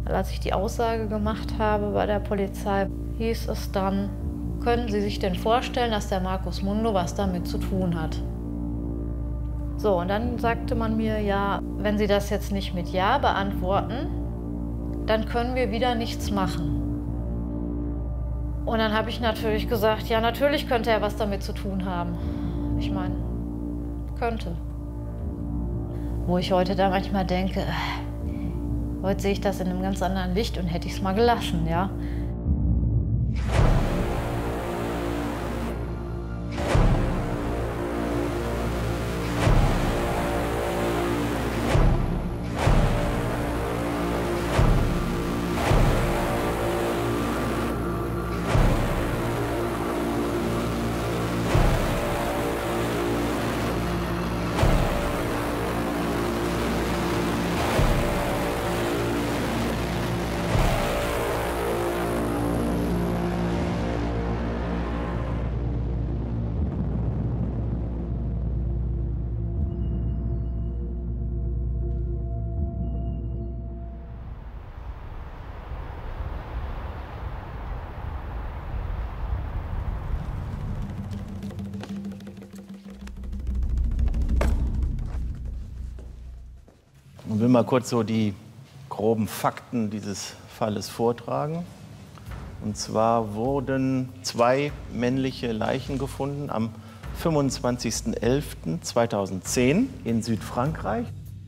Als ich die Aussage gemacht habe bei der Polizei, hieß es dann, können Sie sich denn vorstellen, dass der Marcus Mundo was damit zu tun hat? So, und dann sagte man mir, ja, wenn Sie das jetzt nicht mit Ja beantworten, dann können wir wieder nichts machen. Und dann habe ich natürlich gesagt, ja, natürlich könnte er was damit zu tun haben. Ich meine, könnte. Wo ich heute da manchmal denke, heute sehe ich das in einem ganz anderen Licht und hätte ich es mal gelassen, ja. Ich will mal kurz so die groben Fakten dieses Falles vortragen. Und zwar wurden 2 männliche Leichen gefunden am 25.11.2010 in Südfrankreich.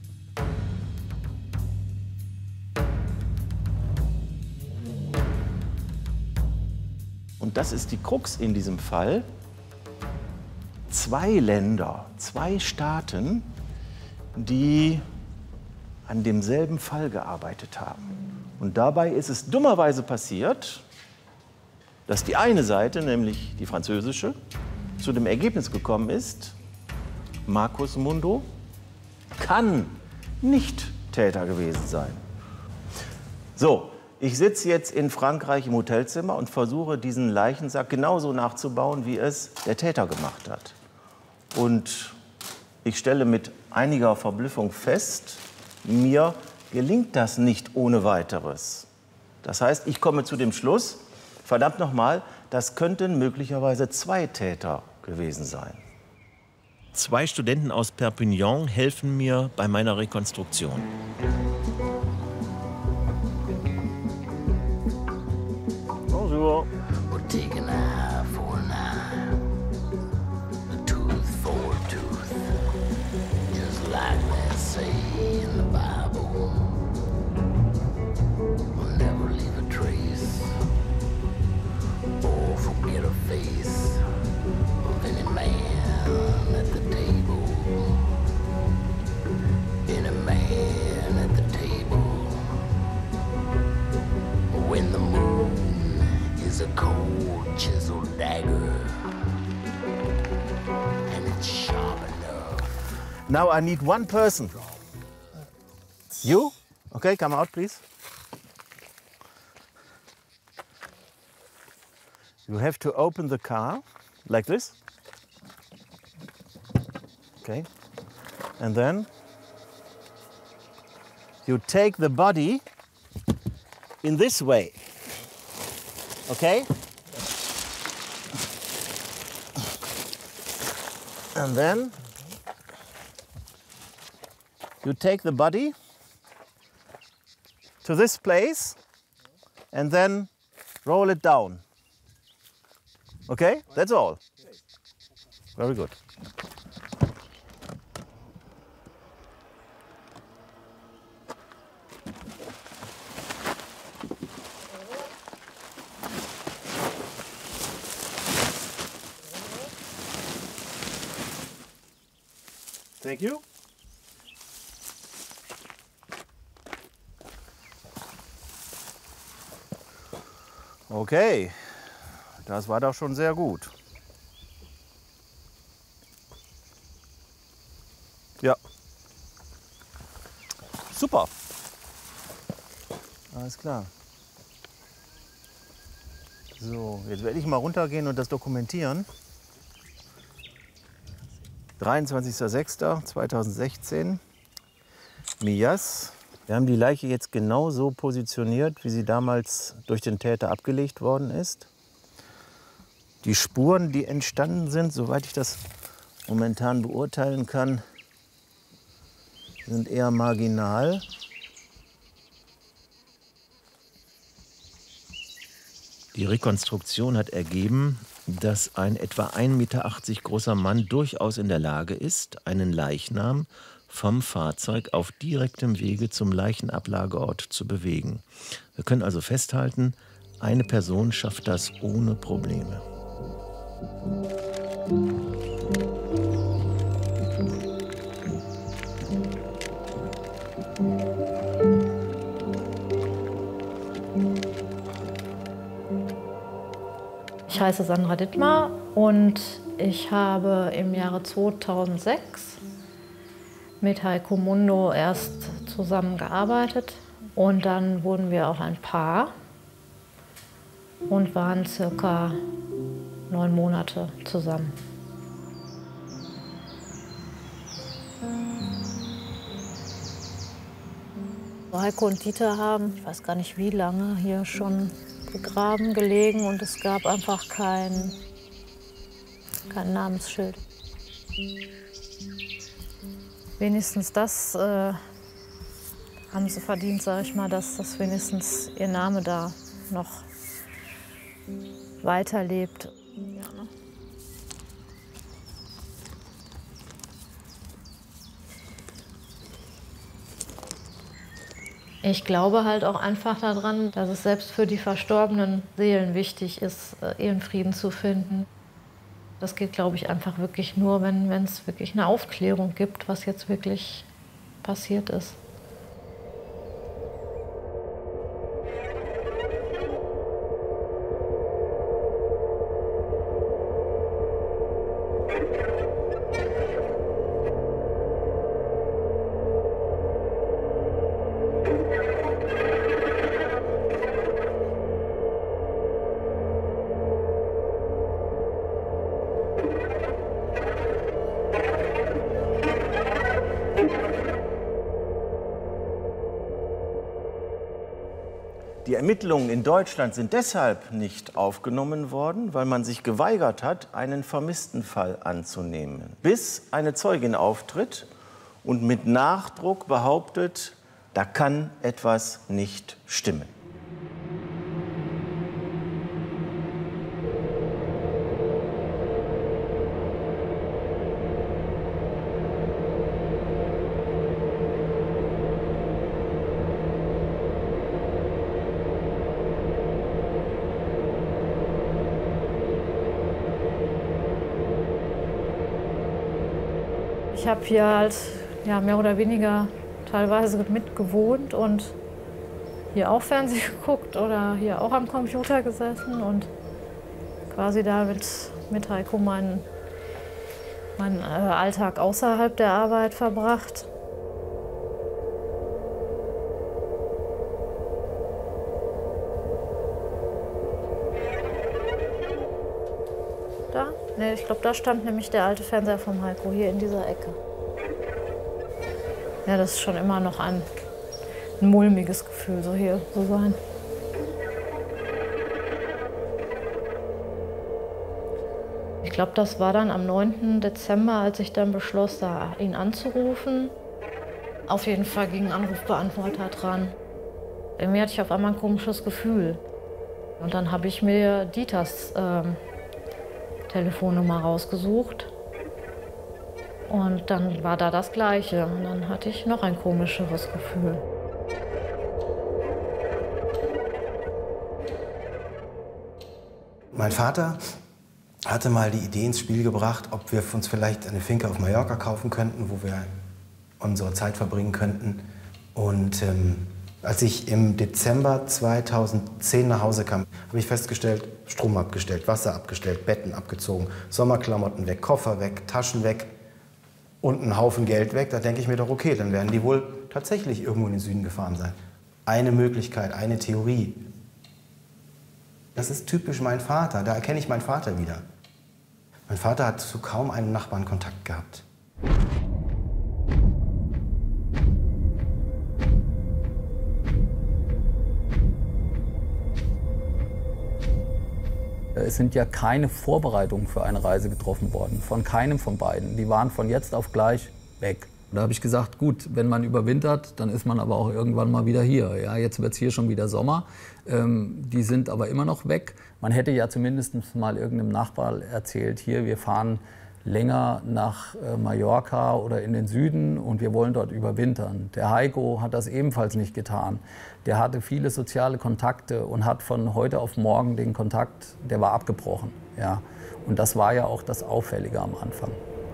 Und das ist die Krux in diesem Fall. 2 Länder, 2 Staaten, die an demselben Fall gearbeitet haben. Und dabei ist es dummerweise passiert, dass die eine Seite, nämlich die französische, zu dem Ergebnis gekommen ist, Marcus Mundo kann nicht Täter gewesen sein. So, ich sitze jetzt in Frankreich im Hotelzimmer und versuche, diesen Leichensack genauso nachzubauen, wie es der Täter gemacht hat. Und ich stelle mit einiger Verblüffung fest, mir gelingt das nicht ohne Weiteres. Das heißt, ich komme zu dem Schluss, verdammt nochmal, das könnten möglicherweise 2 Täter gewesen sein. 2 Studenten aus Perpignan helfen mir bei meiner Rekonstruktion. Bonjour. We'll take an eye for an eye, a tooth for a tooth, just like they say in the Bible. We'll never leave a trace or forget a face of any man at the table. Any man at the table. When the moon is a cold chiseled dagger, and it's sharp enough. Now I need one person. You? Okay, come out, please. You have to open the car like this. Okay. And then you take the body in this way. Okay? And then you take the body to this place and then roll it down. Okay? That's all. Very good. Thank you. Okay, das war doch schon sehr gut. Ja. Super. Alles klar. So, jetzt werde ich mal runtergehen und das dokumentieren. 23.06.2016, Millas, Wir haben die Leiche jetzt genau so positioniert, wie sie damals durch den Täter abgelegt worden ist. Die Spuren, die entstanden sind, soweit ich das momentan beurteilen kann, sind eher marginal. Die Rekonstruktion hat ergeben, dass ein etwa 1,80 Meter großer Mann durchaus in der Lage ist, einen Leichnam vom Fahrzeug auf direktem Wege zum Leichenablageort zu bewegen. Wir können also festhalten, eine Person schafft das ohne Probleme. Ich heiße Sandra Dittmar und ich habe im Jahre 2006 mit Heiko Mundo erst zusammengearbeitet und dann wurden wir auch ein Paar und waren circa 9 Monate zusammen. Heiko und Dieter haben, ich weiß gar nicht wie lange, hier schon begraben gelegen und es gab einfach kein Namensschild. Wenigstens das haben sie verdient, sage ich mal, dass wenigstens ihr Name da noch weiterlebt. Ja, ne? Ich glaube halt auch einfach daran, dass es selbst für die verstorbenen Seelen wichtig ist, ihren Frieden zu finden. Das geht, glaube ich, einfach wirklich nur, wenn es wirklich eine Aufklärung gibt, was jetzt wirklich passiert ist. Die Ermittlungen in Deutschland sind deshalb nicht aufgenommen worden, weil man sich geweigert hat, einen Vermisstenfall anzunehmen. Bis eine Zeugin auftritt und mit Nachdruck behauptet, da kann etwas nicht stimmen. Ich habe hier halt mehr oder weniger teilweise mitgewohnt und hier auch Fernsehen geguckt oder hier auch am Computer gesessen und quasi da mit Heiko meinen Alltag außerhalb der Arbeit verbracht. Da? Ne, ich glaube, da stand nämlich der alte Fernseher vom Heiko, hier in dieser Ecke. Ja, das ist schon immer noch ein mulmiges Gefühl, so hier zu sein. Ich glaube, das war dann am 9. Dezember, als ich dann beschloss, ihn anzurufen. Auf jeden Fall ging ein Anrufbeantworter dran. Irgendwie hatte ich auf einmal ein komisches Gefühl. Und dann habe ich mir Dieters Telefonnummer rausgesucht. Und dann war da das Gleiche. Und dann hatte ich noch ein komischeres Gefühl. Mein Vater hatte mal die Idee ins Spiel gebracht, ob wir uns vielleicht eine Finca auf Mallorca kaufen könnten, wo wir unsere Zeit verbringen könnten. Und als ich im Dezember 2010 nach Hause kam, habe ich festgestellt, Strom abgestellt, Wasser abgestellt, Betten abgezogen, Sommerklamotten weg, Koffer weg, Taschen weg und ein Haufen Geld weg. Da denke ich mir doch, okay, dann werden die wohl tatsächlich irgendwo in den Süden gefahren sein. Eine Möglichkeit, eine Theorie. Das ist typisch mein Vater, da erkenne ich meinen Vater wieder. Mein Vater hat zu kaum einem Nachbarn Kontakt gehabt. Es sind ja keine Vorbereitungen für eine Reise getroffen worden, von keinem von beiden. Die waren von jetzt auf gleich weg. Da habe ich gesagt, gut, wenn man überwintert, dann ist man aber auch irgendwann mal wieder hier. Ja, jetzt wird es hier schon wieder Sommer. Die sind aber immer noch weg. Man hätte ja zumindest mal irgendeinem Nachbar erzählt, hier, wir fahren länger nach Mallorca oder in den Süden und wir wollen dort überwintern. Der Heiko hat das ebenfalls nicht getan. Der hatte viele soziale Kontakte und hat von heute auf morgen den Kontakt, der war abgebrochen. Ja. Und das war ja auch das Auffällige am Anfang.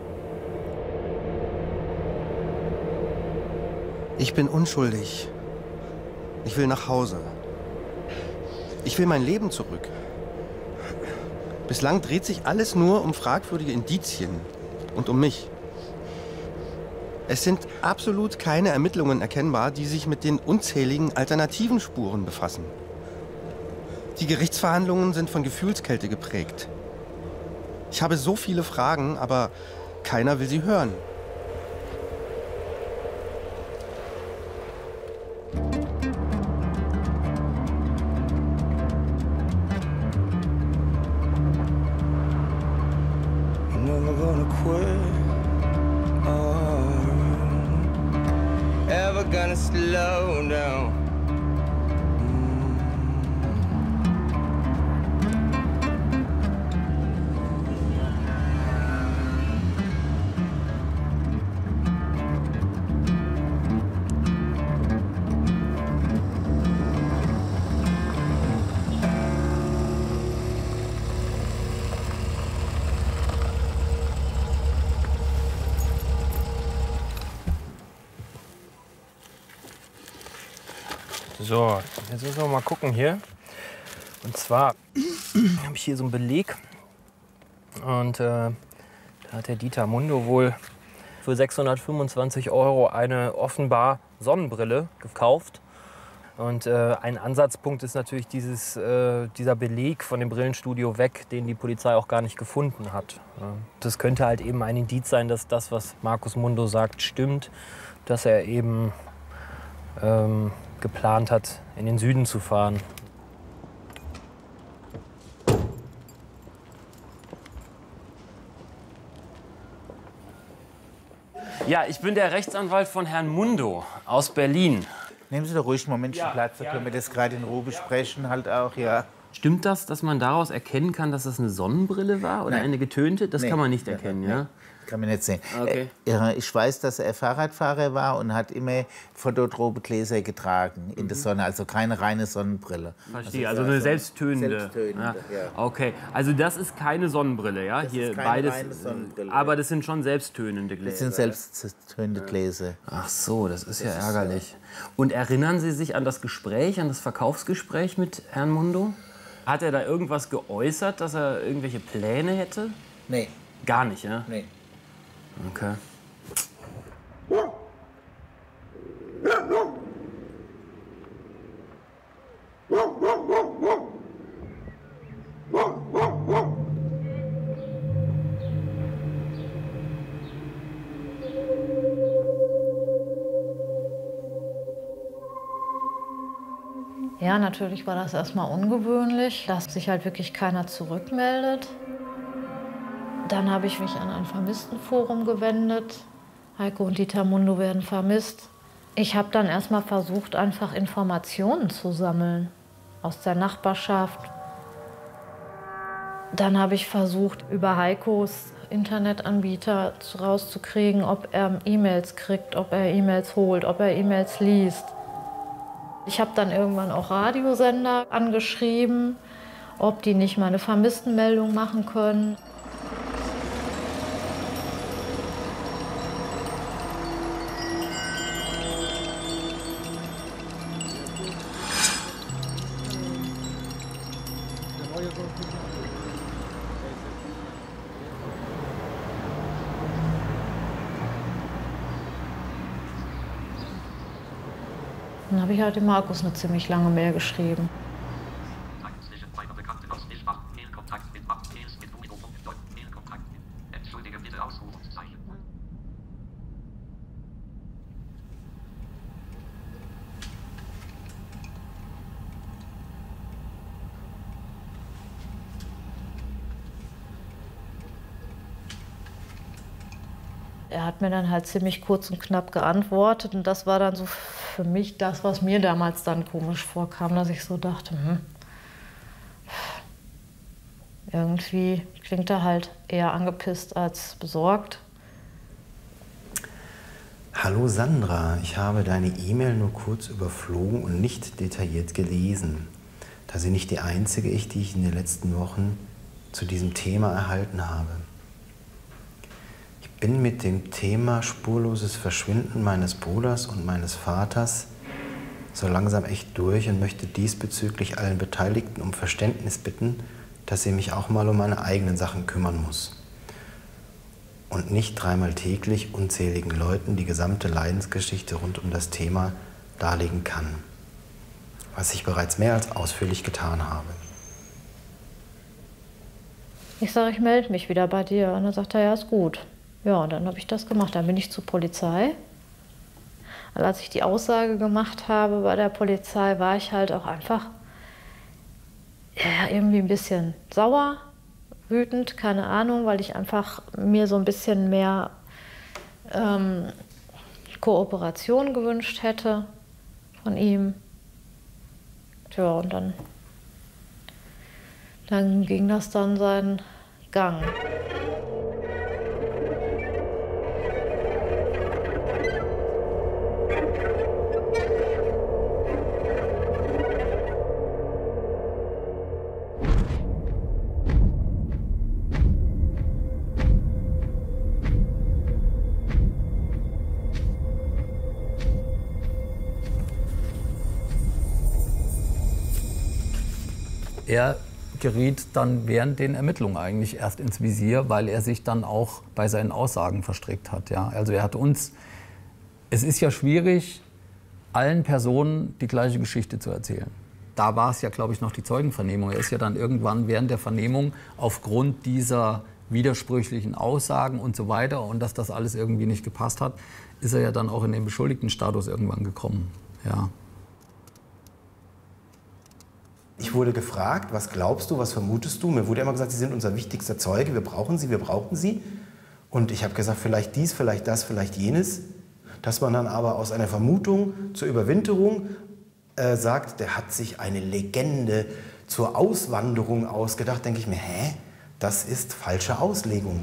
Ich bin unschuldig. Ich will nach Hause. Ich will mein Leben zurück. Bislang dreht sich alles nur um fragwürdige Indizien und um mich. Es sind absolut keine Ermittlungen erkennbar, die sich mit den unzähligen alternativen Spuren befassen. Die Gerichtsverhandlungen sind von Gefühlskälte geprägt. Ich habe so viele Fragen, aber keiner will sie hören. Slow down. So, jetzt müssen wir mal gucken hier. Und zwar habe ich hier so einen Beleg. Und da hat der Dieter Mundo wohl für 625 € eine offenbar Sonnenbrille gekauft. Und ein Ansatzpunkt ist natürlich dieser Beleg von dem Brillenstudio weg, den die Polizei auch gar nicht gefunden hat. Das könnte halt eben ein Indiz sein, dass das, was Markus Mundo sagt, stimmt. Dass er eben geplant hat, in den Süden zu fahren. Ja, ich bin der Rechtsanwalt von Herrn Mundo aus Berlin. Nehmen Sie doch ruhig einen Momentchen Platz, da können wir das gerade in Ruhe besprechen, halt auch, ja. Stimmt das, dass man daraus erkennen kann, dass das eine Sonnenbrille war oder eine getönte? Das kann man nicht erkennen, ja? Kann man nicht sehen. Okay. Ich weiß, dass er Fahrradfahrer war und hat immer phototrope Gläser getragen in der Sonne, also keine reine Sonnenbrille. Verstehe, also eine selbsttönende. Selbsttönende, Ja. ja. Okay, also das ist keine Sonnenbrille, ja? Das Hier ist keine beides, reine Sonnenbrille. aber das sind schon selbsttönende Gläser. Das sind selbsttönende Gläser. Ach so, das ist ja ärgerlich. Und erinnern Sie sich an das Gespräch, an das Verkaufsgespräch mit Herrn Mundo? Hat er da irgendwas geäußert, dass er irgendwelche Pläne hätte? Nee. Gar nicht, ja? Nee. Okay. Ja, natürlich war das erstmal ungewöhnlich, dass sich halt wirklich keiner zurückmeldet. Dann habe ich mich an ein Vermisstenforum gewendet. Heiko und Dieter Mundo werden vermisst. Ich habe dann erstmal versucht, einfach Informationen zu sammeln aus der Nachbarschaft. Dann habe ich versucht, über Heikos Internetanbieter rauszukriegen, ob er E-Mails kriegt, ob er E-Mails holt, ob er E-Mails liest. Ich habe dann irgendwann auch Radiosender angeschrieben, ob die nicht mal eine Vermisstenmeldung machen können. Dann habe ich halt dem Markus eine ziemlich lange Mail geschrieben. er hat mir dann halt ziemlich kurz und knapp geantwortet. Und das war dann so für mich das, was mir damals dann komisch vorkam, dass ich so dachte, irgendwie klingt er halt eher angepisst als besorgt. Hallo Sandra, ich habe deine E-Mail nur kurz überflogen und nicht detailliert gelesen, da sie nicht die einzige ist, die ich in den letzten Wochen zu diesem Thema erhalten habe. Ich bin mit dem Thema spurloses Verschwinden meines Bruders und meines Vaters so langsam echt durch und möchte diesbezüglich allen Beteiligten um Verständnis bitten, dass ich mich auch mal um meine eigenen Sachen kümmern muss und nicht 3-mal täglich unzähligen Leuten die gesamte Leidensgeschichte rund um das Thema darlegen kann, was ich bereits mehr als ausführlich getan habe. Ich sage, ich melde mich wieder bei dir. Und dann sagt er, ja, ist gut. Ja, und dann habe ich das gemacht. Dann bin ich zur Polizei. Und als ich die Aussage gemacht habe bei der Polizei, war ich halt auch einfach irgendwie ein bisschen sauer, wütend, keine Ahnung, weil ich einfach mir so ein bisschen mehr Kooperation gewünscht hätte von ihm. Tja, und dann ging das dann seinen Gang. Er geriet dann während den Ermittlungen eigentlich erst ins Visier, weil er sich dann auch bei seinen Aussagen verstrickt hat. Ja? Also er hat uns, es ist ja schwierig, allen Personen die gleiche Geschichte zu erzählen. Da war es ja, glaube ich, noch die Zeugenvernehmung. Er ist ja dann irgendwann während der Vernehmung aufgrund dieser widersprüchlichen Aussagen und so weiter und dass das alles irgendwie nicht gepasst hat, ist er ja dann auch in den Beschuldigtenstatus irgendwann gekommen. Ja. Ich wurde gefragt, was glaubst du, was vermutest du? Mir wurde immer gesagt, Sie sind unser wichtigster Zeuge, wir brauchen Sie, wir brauchen Sie. Und ich habe gesagt, vielleicht dies, vielleicht das, vielleicht jenes. Dass man dann aber aus einer Vermutung zur Überwinterung sagt, der hat sich eine Legende zur Auswanderung ausgedacht, denke ich mir, hä? Das ist falsche Auslegung.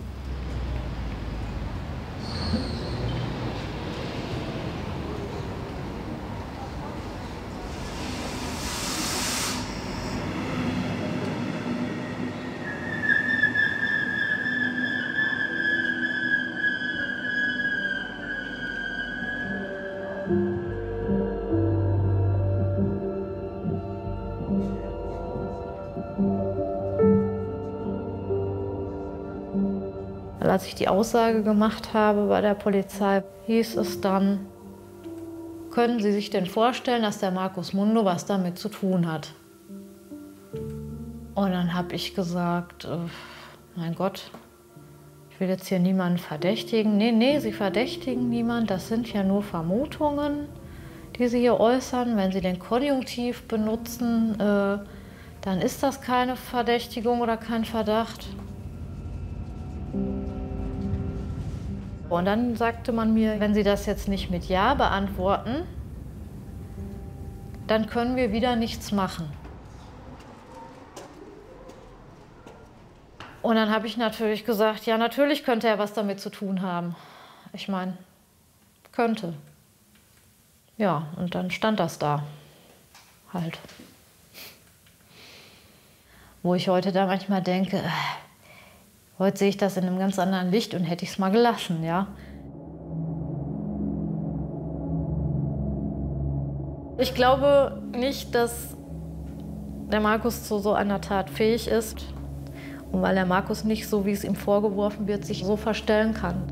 Als ich die Aussage gemacht habe bei der Polizei, hieß es dann, können Sie sich denn vorstellen, dass der Markus Mundo was damit zu tun hat? Und dann habe ich gesagt, mein Gott, ich will jetzt hier niemanden verdächtigen. Nee, Sie verdächtigen niemanden, das sind ja nur Vermutungen, die Sie hier äußern. Wenn Sie den Konjunktiv benutzen, dann ist das keine Verdächtigung oder kein Verdacht. Und dann sagte man mir, wenn Sie das jetzt nicht mit Ja beantworten, dann können wir wieder nichts machen. Und dann habe ich natürlich gesagt, ja, natürlich könnte er was damit zu tun haben. Ich meine, könnte. Ja, und dann stand das da halt. Wo ich heute da manchmal denke, heute sehe ich das in einem ganz anderen Licht und hätte ich es mal gelassen, ja. Ich glaube nicht, dass der Markus zu so einer Tat fähig ist. Und weil der Markus nicht, so wie es ihm vorgeworfen wird, sich so verstellen kann.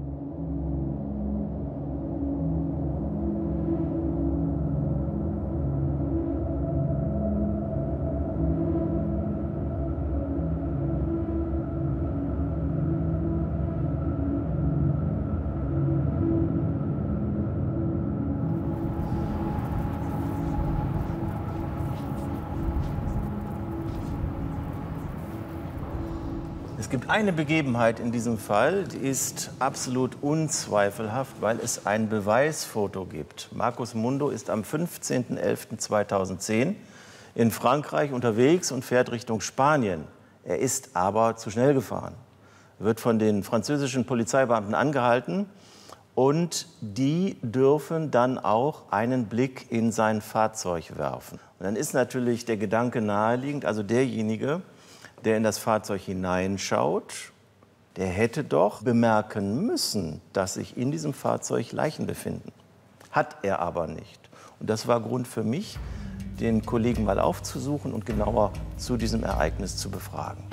gibt eine Begebenheit in diesem Fall, die ist absolut unzweifelhaft, weil es ein Beweisfoto gibt. Marcus Mundo ist am 15.11.2010 in Frankreich unterwegs und fährt Richtung Spanien. Er ist aber zu schnell gefahren. Er wird von den französischen Polizeibeamten angehalten und die dürfen dann auch einen Blick in sein Fahrzeug werfen. Und dann ist natürlich der Gedanke naheliegend, also derjenige, der in das Fahrzeug hineinschaut, der hätte doch bemerken müssen, dass sich in diesem Fahrzeug Leichen befinden. Hat er aber nicht. Und das war Grund für mich, den Kollegen mal aufzusuchen und genauer zu diesem Ereignis zu befragen.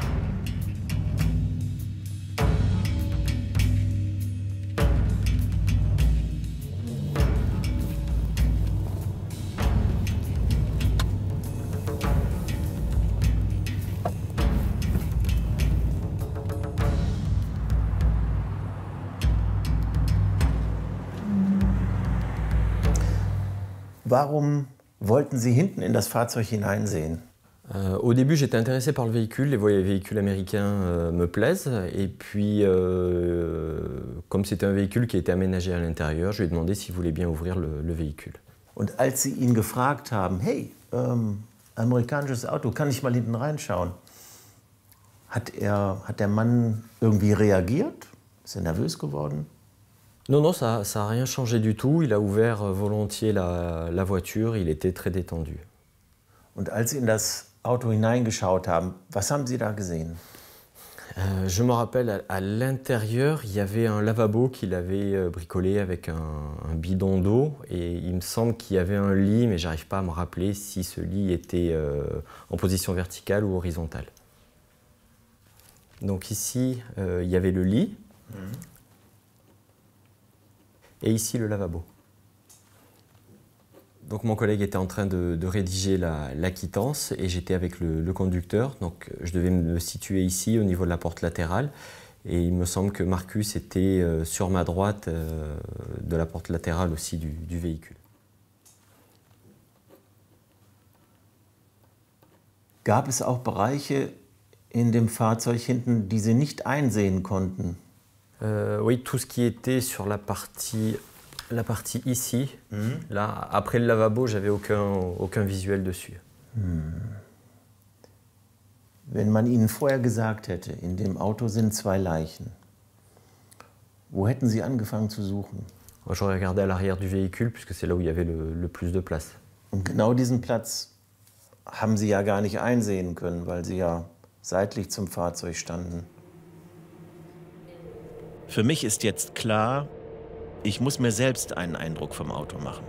Warum wollten Sie hinten in das Fahrzeug hineinsehen? Au début, j'étais intéressé par le véhicule. Les véhicules américains me plaisent. Et puis, comme c'était un véhicule qui était aménagé à l'intérieur, je lui ai demandé s'il voulait bien ouvrir le véhicule. Und als Sie ihn gefragt haben, hey, amerikanisches Auto, kann ich mal hinten reinschauen? Hat der Mann irgendwie reagiert? Ist er nervös geworden? Non, non, ça n'a rien changé du tout. Il a ouvert volontiers la voiture. Il était très détendu. Und als Sie in das Auto hineingeschaut haben, was haben Sie da gesehen? Je me rappelle, à l'intérieur, il y avait un lavabo qu'il avait bricolé avec un bidon d'eau. Et il me semble qu'il y avait un lit, mais je n'arrive pas à me rappeler si ce lit était en position verticale ou horizontale. Donc ici, il y avait le lit. Et ici, le lavabo. Donc mon collègue était en train de rédiger la quittance et j'étais avec le conducteur. Donc je devais me situer ici, au niveau de la porte latérale. Et il me semble que Marcus était sur ma droite de la porte latérale aussi du véhicule. Gab es auch Bereiche in dem Fahrzeug hinten, die Sie nicht einsehen konnten? Oui, tout ce qui était sur la partie ici, là, après le lavabo, j'avais aucun visuel dessus. Wenn man Ihnen vorher gesagt hätte, in dem Auto sind 2 Leichen, wo hätten Sie angefangen zu suchen? J'aurais regardé à l'arrière du véhicule, puisque c'est là où il y avait le plus de place. Und genau diesen Platz haben Sie ja gar nicht einsehen können, weil Sie ja seitlich zum Fahrzeug standen. Für mich ist jetzt klar, ich muss mir selbst einen Eindruck vom Auto machen.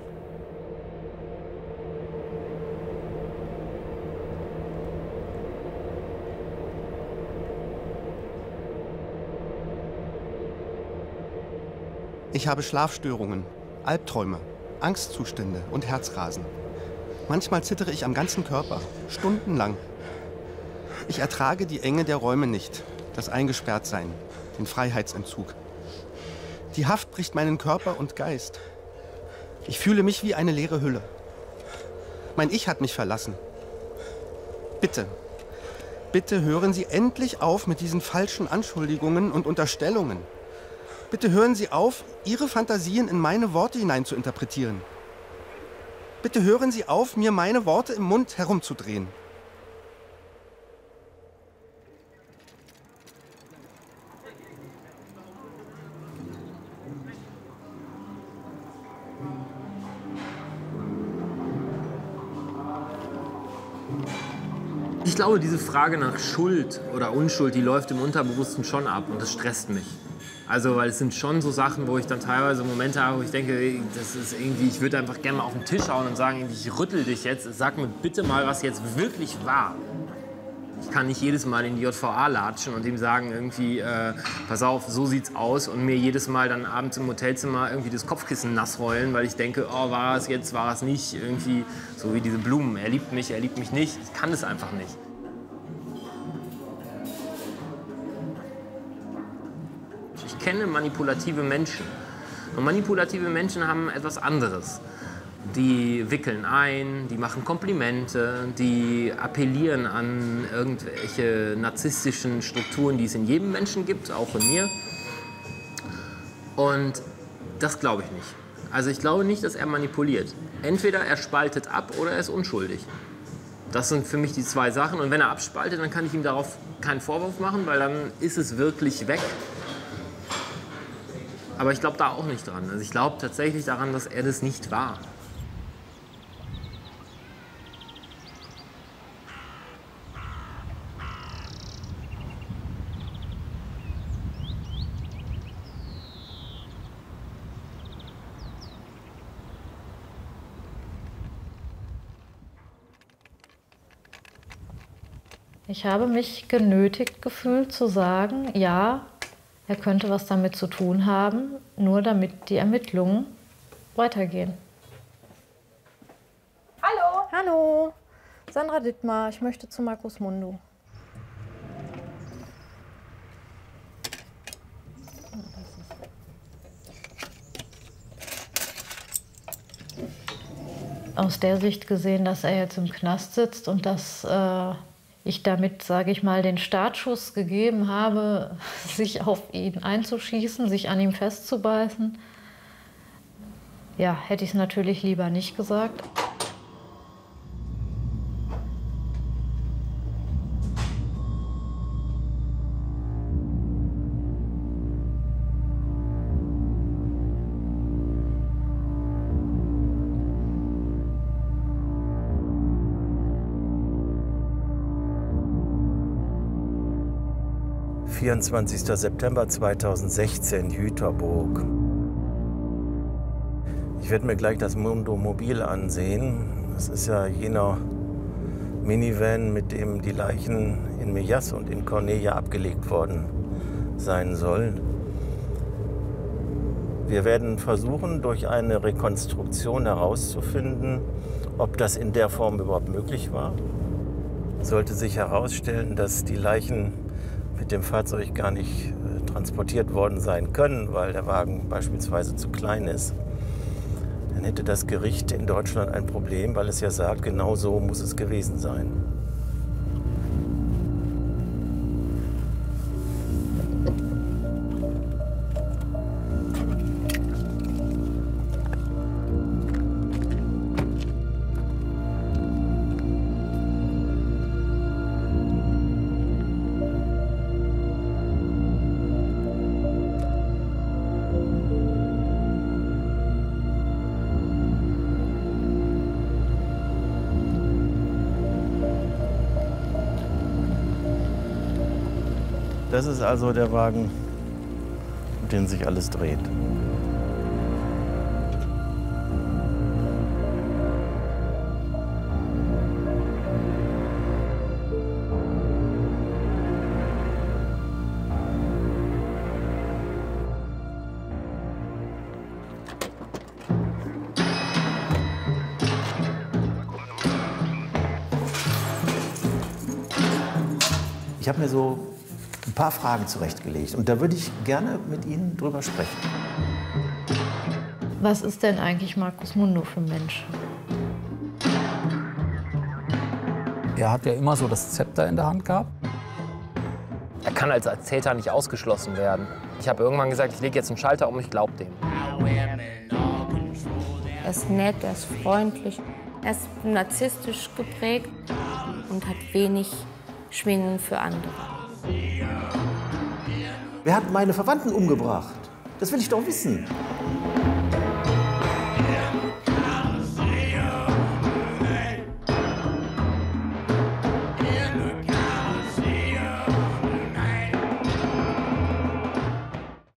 Ich habe Schlafstörungen, Albträume, Angstzustände und Herzrasen. Manchmal zittere ich am ganzen Körper, stundenlang. Ich ertrage die Enge der Räume nicht, das Eingesperrtsein, den Freiheitsentzug. Die Haft bricht meinen Körper und Geist. Ich fühle mich wie eine leere Hülle. Mein Ich hat mich verlassen. Bitte, bitte hören Sie endlich auf mit diesen falschen Anschuldigungen und Unterstellungen. Bitte hören Sie auf, Ihre Fantasien in meine Worte hinein zu interpretieren. Bitte hören Sie auf, mir meine Worte im Mund herumzudrehen. Ich glaube, diese Frage nach Schuld oder Unschuld, die läuft im Unterbewussten schon ab und das stresst mich. Also, weil es sind schon so Sachen, wo ich dann teilweise Momente habe, wo ich denke, das ist irgendwie, ich würde einfach gerne mal auf den Tisch hauen und sagen, ich rüttel dich jetzt, sag mir bitte mal, was jetzt wirklich war. Ich kann nicht jedes Mal in die JVA latschen und ihm sagen, irgendwie, pass auf, so sieht's aus und mir jedes Mal dann abends im Hotelzimmer irgendwie das Kopfkissen nass heulen, weil ich denke, oh, war es jetzt, war es nicht, irgendwie so wie diese Blumen, er liebt mich nicht. Ich kann das einfach nicht. Ich kenne manipulative Menschen und manipulative Menschen haben etwas anderes. Die wickeln ein, die machen Komplimente, die appellieren an irgendwelche narzisstischen Strukturen, die es in jedem Menschen gibt, auch in mir. Und das glaube ich nicht. Also ich glaube nicht, dass er manipuliert. Entweder er spaltet ab oder er ist unschuldig. Das sind für mich die zwei Sachen. Und wenn er abspaltet, dann kann ich ihm darauf keinen Vorwurf machen, weil dann ist es wirklich weg. Aber ich glaube da auch nicht dran. Also ich glaube tatsächlich daran, dass er das nicht war. Ich habe mich genötigt gefühlt zu sagen, ja, er könnte was damit zu tun haben, nur damit die Ermittlungen weitergehen. Hallo. Hallo, Sandra Dittmar, ich möchte zu Markus Mundo. Aus der Sicht gesehen, dass er jetzt im Knast sitzt und dass ich damit, sage ich mal, den Startschuss gegeben habe, sich auf ihn einzuschießen, sich an ihm festzubeißen. Ja, hätte ich es natürlich lieber nicht gesagt. »24. September 2016, Jüterburg. Ich werde mir gleich das Mundo Mobil ansehen. Das ist ja jener Minivan, mit dem die Leichen in Millas und in Cornea abgelegt worden sein sollen. Wir werden versuchen, durch eine Rekonstruktion herauszufinden, ob das in der Form überhaupt möglich war. Sollte sich herausstellen, dass die Leichen mit dem Fahrzeug gar nicht transportiert worden sein können, weil der Wagen beispielsweise zu klein ist, dann hätte das Gericht in Deutschland ein Problem, weil es ja sagt, genau so muss es gewesen sein. Das ist also der Wagen, um den sich alles dreht. Ich habe mir so ein paar Fragen zurechtgelegt und da würde ich gerne mit Ihnen drüber sprechen. Was ist denn eigentlich Markus Mundo für ein Mensch? Er hat ja immer so das Zepter in der Hand gehabt. Er kann als Täter nicht ausgeschlossen werden. Ich habe irgendwann gesagt, ich lege jetzt einen Schalter um, ich glaube dem. Er ist nett, er ist freundlich, er ist narzisstisch geprägt und hat wenig Schwingung für andere. Wer hat meine Verwandten umgebracht? Das will ich doch wissen.